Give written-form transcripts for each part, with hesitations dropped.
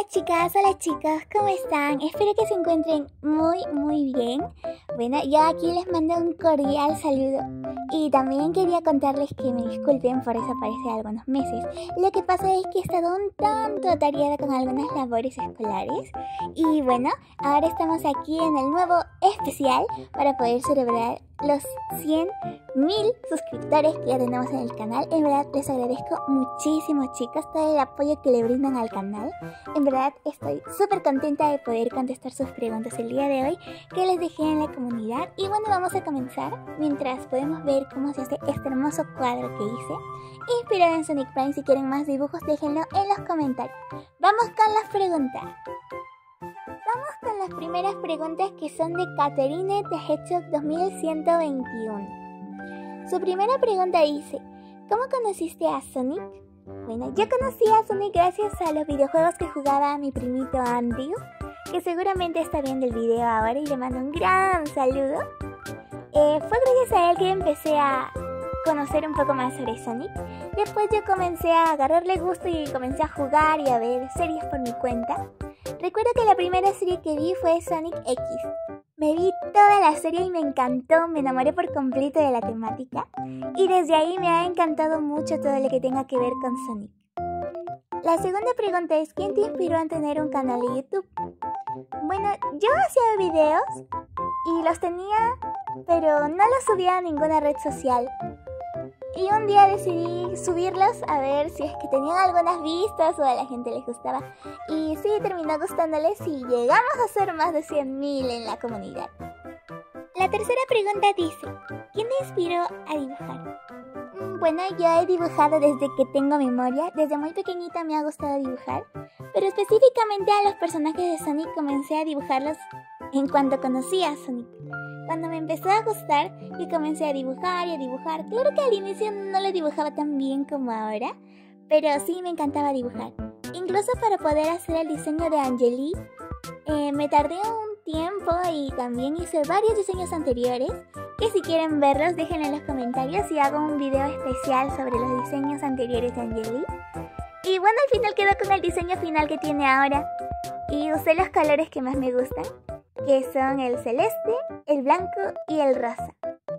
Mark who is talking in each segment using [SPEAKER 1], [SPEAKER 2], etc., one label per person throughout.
[SPEAKER 1] Hola chicas, hola chicos, ¿cómo están? Espero que se encuentren muy bien. Bueno, yo aquí les mando un cordial saludo y también quería contarles que me disculpen por desaparecer algunos meses. Lo que pasa es que he estado un tanto atareada con algunas labores escolares y bueno, ahora estamos aquí en el nuevo especial para poder celebrar los 100.000 suscriptores que ya tenemos en el canal. En verdad les agradezco muchísimo, chicas, todo el apoyo que le brindan al canal. En verdad estoy súper contenta de poder contestar sus preguntas el día de hoy que les dejé en la comunidad. Y bueno, vamos a comenzar mientras podemos ver cómo se hace este hermoso cuadro que hice inspirado en Sonic Prime. Si quieren más dibujos, déjenlo en los comentarios. Vamos con las preguntas. Vamos con las primeras preguntas, que son de Catherine The Hedgehog 2121. Su primera pregunta dice: ¿cómo conociste a Sonic? Bueno, yo conocí a Sonic gracias a los videojuegos que jugaba mi primito Andrew, que seguramente está viendo el video ahora y le mando un gran saludo. Fue gracias a él que empecé a conocer un poco más sobre Sonic. Después yo comencé a agarrarle gusto y comencé a jugar y a ver series por mi cuenta. Recuerdo que la primera serie que vi fue Sonic X. Me vi toda la serie y me encantó, me enamoré por completo de la temática. Y desde ahí me ha encantado mucho todo lo que tenga que ver con Sonic. La segunda pregunta es: ¿quién te inspiró a tener un canal de YouTube? Bueno, yo hacía videos y los tenía, pero no los subía a ninguna red social. Y un día decidí subirlos a ver si es que tenían algunas vistas o a la gente les gustaba. Y sí, terminó gustándoles y llegamos a ser más de 100.000 en la comunidad. La tercera pregunta dice: ¿quién te inspiró a dibujar? Bueno, yo he dibujado desde que tengo memoria. Desde muy pequeñita me ha gustado dibujar. Pero específicamente a los personajes de Sonic comencé a dibujarlos en cuanto conocí a Sonic. Cuando me empezó a gustar y comencé a dibujar y a dibujar. Claro que al inicio no lo dibujaba tan bien como ahora, pero sí me encantaba dibujar. Incluso para poder hacer el diseño de Angeli, me tardé un tiempo y también hice varios diseños anteriores, que si quieren verlos déjenlo en los comentarios y hago un video especial sobre los diseños anteriores de Angeli. Y bueno, al final quedó con el diseño final que tiene ahora. Y usé los colores que más me gustan, que son el celeste, el blanco y el rosa.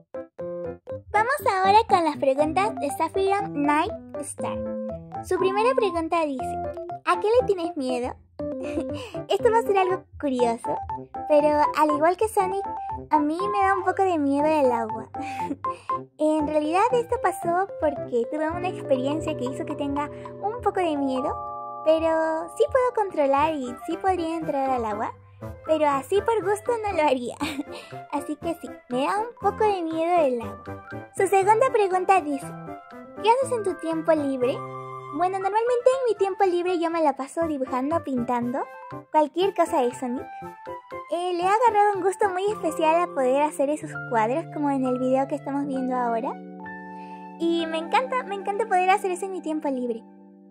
[SPEAKER 1] Vamos ahora con las preguntas de Sapphire Night Star. Su primera pregunta dice: ¿a qué le tienes miedo? Esto va a ser algo curioso, pero al igual que Sonic, a mí me da un poco de miedo el agua. En realidad esto pasó porque tuve una experiencia que hizo que tenga un poco de miedo, pero sí puedo controlar y sí podría entrar al agua. Pero así por gusto no lo haría. Así que sí, me da un poco de miedo el agua. Su segunda pregunta dice: ¿qué haces en tu tiempo libre? Bueno, normalmente en mi tiempo libre yo me la paso dibujando, pintando, cualquier cosa de Sonic. Le he agarrado un gusto muy especial a poder hacer esos cuadros, como en el video que estamos viendo ahora. Y me encanta poder hacer eso en mi tiempo libre.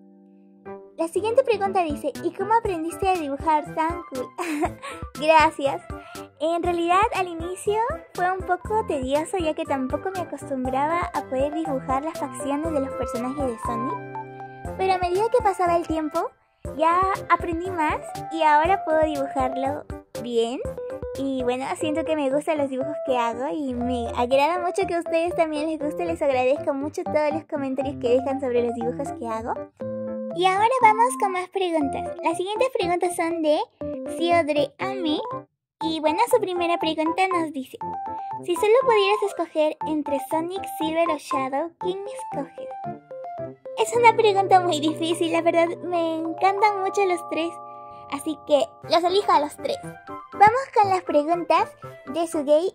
[SPEAKER 1] La siguiente pregunta dice: ¿y cómo aprendiste a dibujar tan cool? Gracias. En realidad al inicio fue un poco tedioso, ya que tampoco me acostumbraba a poder dibujar las facciones de los personajes de Sonic. Pero a medida que pasaba el tiempo ya aprendí más y ahora puedo dibujarlo bien. Y bueno, siento que me gustan los dibujos que hago y me agrada mucho que a ustedes también les guste. Les agradezco mucho todos los comentarios que dejan sobre los dibujos que hago. Y ahora vamos con más preguntas. Las siguientes preguntas son de Siodre Ame. Y bueno, su primera pregunta nos dice: si solo pudieras escoger entre Sonic, Silver o Shadow, ¿quién escoges? Es una pregunta muy difícil, la verdad me encantan mucho los tres, así que los elijo a los tres. Vamos con las preguntas de Sugei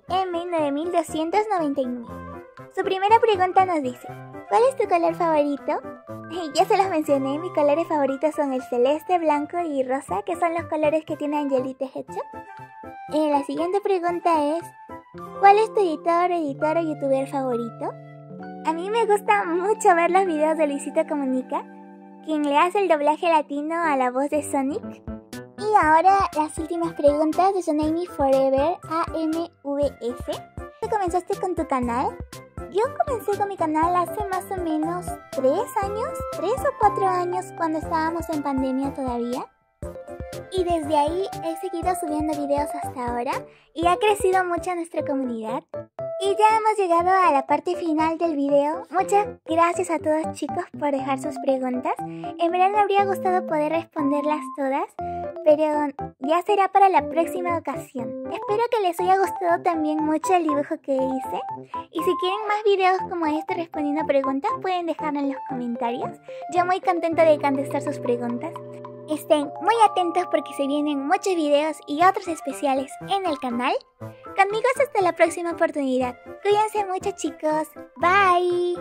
[SPEAKER 1] M9299. Su primera pregunta nos dice: ¿cuál es tu color favorito? Ya se los mencioné, mis colores favoritos son el celeste, blanco y rosa, que son los colores que tiene Angeli The Hedgehog. La siguiente pregunta es: ¿cuál es tu editor o youtuber favorito? A mí me gusta mucho ver los videos de Luisito Comunica, quien le hace el doblaje latino a la voz de Sonic. Y ahora las últimas preguntas de Sonami Forever AMVS. ¿Tú comenzaste con tu canal? Yo comencé con mi canal hace más o menos 3 o 4 años, cuando estábamos en pandemia todavía. y desde ahí he seguido subiendo videos hasta ahora y ha crecido mucho nuestra comunidad. Y ya hemos llegado a la parte final del video. Muchas gracias a todos, chicos, por dejar sus preguntas. En verdad me habría gustado poder responderlas todas, pero ya será para la próxima ocasión. Espero que les haya gustado también mucho el dibujo que hice. Y si quieren más videos como este respondiendo preguntas, pueden dejarlo en los comentarios. Yo muy contenta de contestar sus preguntas. Estén muy atentos porque se vienen muchos videos y otros especiales en el canal. Conmigo hasta la próxima oportunidad. Cuídense mucho, chicos. Bye.